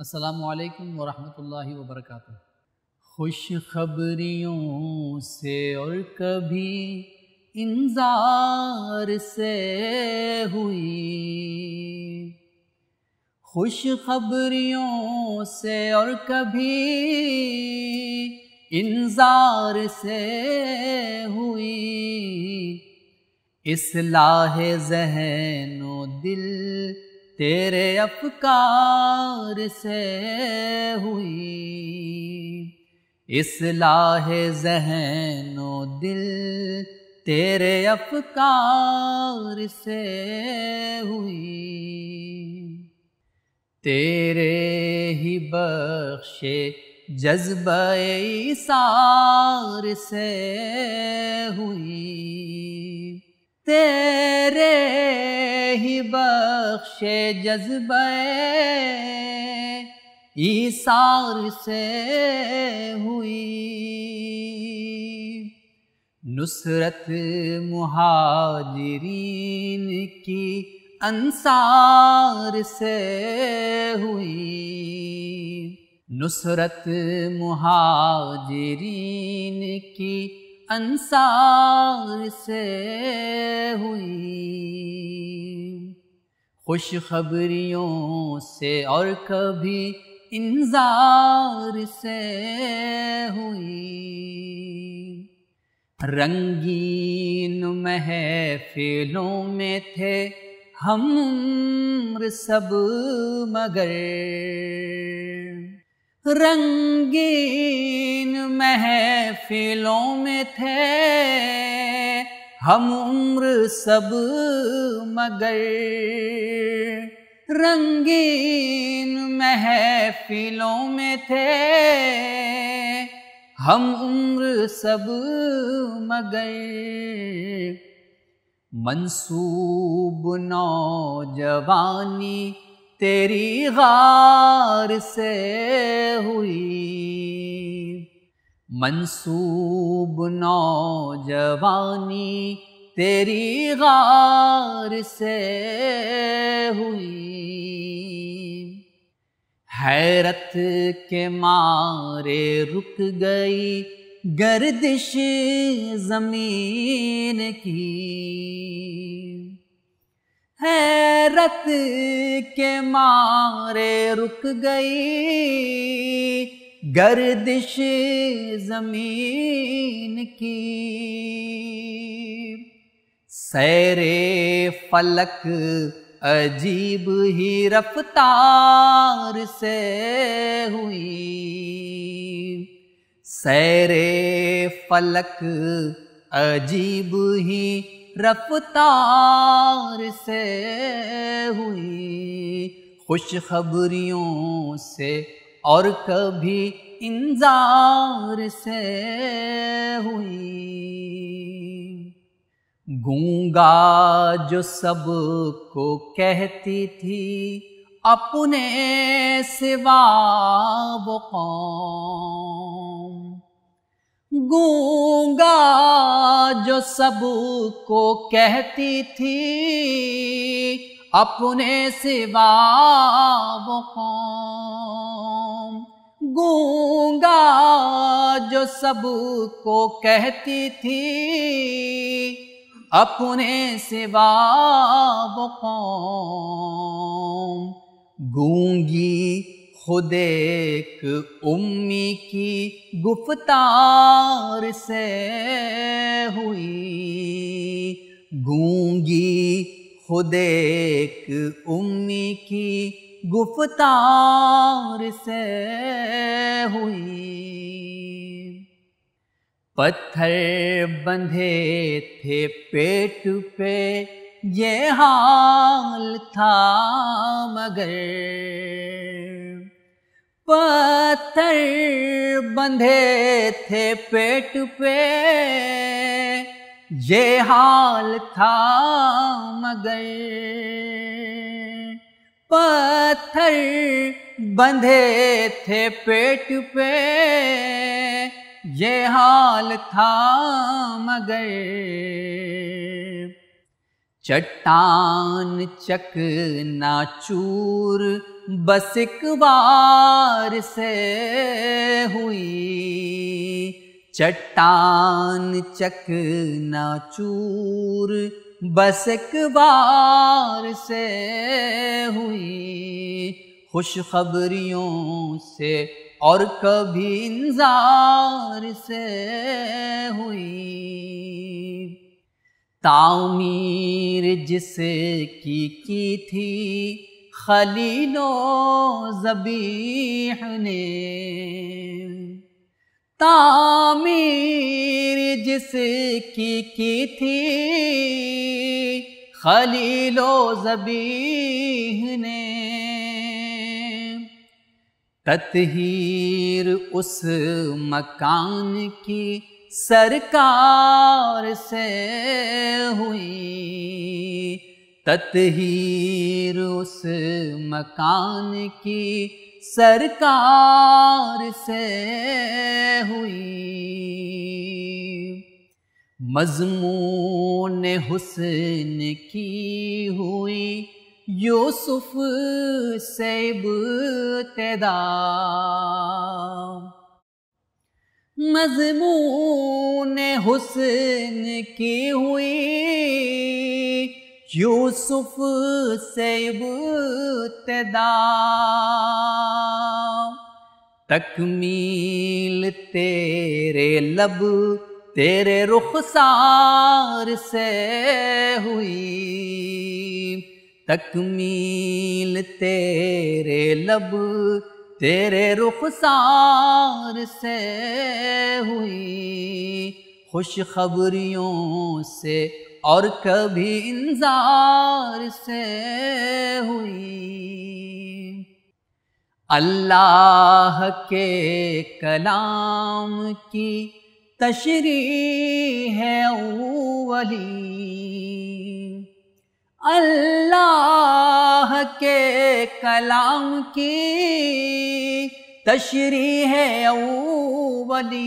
السلام علیکم ورحمۃ اللہ وبرکاتہ۔ خوش خبریوں سے اور کبھی انذار سے ہوئی، خوش خبریوں سے اور کبھی انذار سے ہوئی، اصلاح ذہن و دل تیرے افکار سے ہوئی، اصلاح ذہن و دل تیرے افکار سے ہوئی، تیرے ہی بخشے جذبہ ایثار سے ہوئی، تیرے ہی بخشے جذبہ ایثار سے ہوئی، نصرت مہاجرین کی انصار سے ہوئی، نصرت مہاجرین کی انصار سے ہوئی، خوش خبریوں سے اور کبھی انذار سے ہوئی، رنگین محفلوں میں تھے ہم عمر سب مگر، رنگین محفلوں میں تھے ہم عمر سب مگر، رنگین محفلوں میں تھے ہم عمر سب مگر، منسوب نوجوانی تیری غار سے ہوئی، منسوب نوجوانی تیری غار سے ہوئی، حیرت کے مارے رک گئی گردش زمین کی، حیرت کے مارے رک گئی گردش زمین کی، سیر فلک عجیب ہی رفتار سے ہوئی، سیر فلک عجیب ہی رفتار سے ہوئی، خوش خبریوں سے اور کبھی انذار سے ہوئی، گونگا جو سب کو کہتی تھی اپنے سوا وہ قوم، گونگا جو سب کو کہتی تھی اپنے سوا وہ قوم، گونگا جو سب کو کہتی تھی اپنے سوا وہ قوم، گونگی خود ایک امی کی گفتار سے ہوئی، گونگی خود ایک امی کی گفتار سے ہوئی، پتھر بندھے تھے پیٹ پہ یہ حال تھا مگر، پتھر بندھے تھے پیٹ پہ یہ حال تھا مگر، پتھر بندھے تھے پیٹ پہ یہ حال تھا مگر، چٹان چکنا چور بس ایک بار سے ہوئی، چٹان چکنا چور بس ایک بار سے ہوئی، خوشخبریوں سے اور کبھی انذار سے ہوئی، تعمیر جس کی تھی خلیل و ذبیح نے، تعمیر جس کی تھی خلیل و ذبیح نے، تطہیر اس مکان کی سرکار سے ہوئی، تطہیر اس مکان کی سرکار سے ہوئی، مضمون حسن کی ہوئی یوسف سے ابتدا، مضمون حسن کی ہوئی یوسف سے ابتدا، تکمیل تیرے لب تیرے رخسار سے ہوئی، تکمیل تیرے لب تیرے رخسار سے ہوئی، خوشخبریوں سے اور کبھی انذار سے ہوئی، اللہ کے کلام کی تشریح ہے اولی، اللہ کے کلام کی تشریح ہے اولی،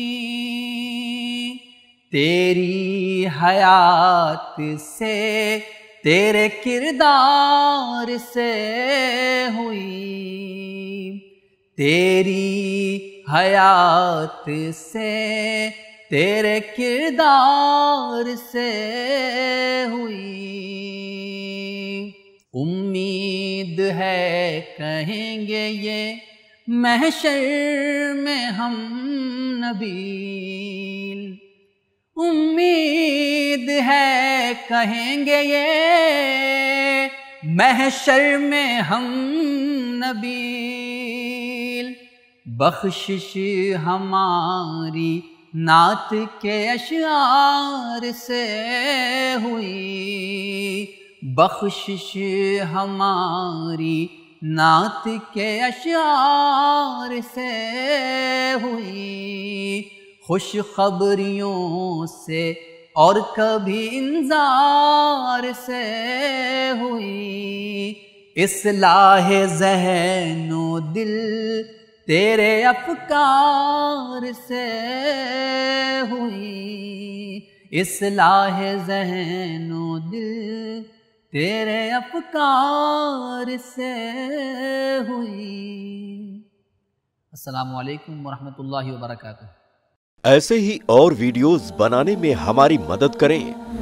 تیری حیات سے تیرے کردار سے ہوئی، تیری حیات سے تیرے کردار سے ہوئی، امید ہے کہیں گے یہ محشر میں ہم نبیل، امید ہے کہیں گے یہ محشر میں ہم نبیل، بخشش ہماری نعت کے اشعار سے ہوئی، بخشش ہماری نعت کے اشعار سے ہوئی، خوشخبریوں سے اور کبھی انذار سے ہوئی، اصلاح ذہن و دل تیرے افکار سے ہوئی، اصلاح ذہن و دل تیرے افکار سے ہوئی۔ السلام علیکم ورحمۃ اللہ وبرکاتہ۔ ایسے ہی اور ویڈیوز بنانے میں ہماری مدد کریں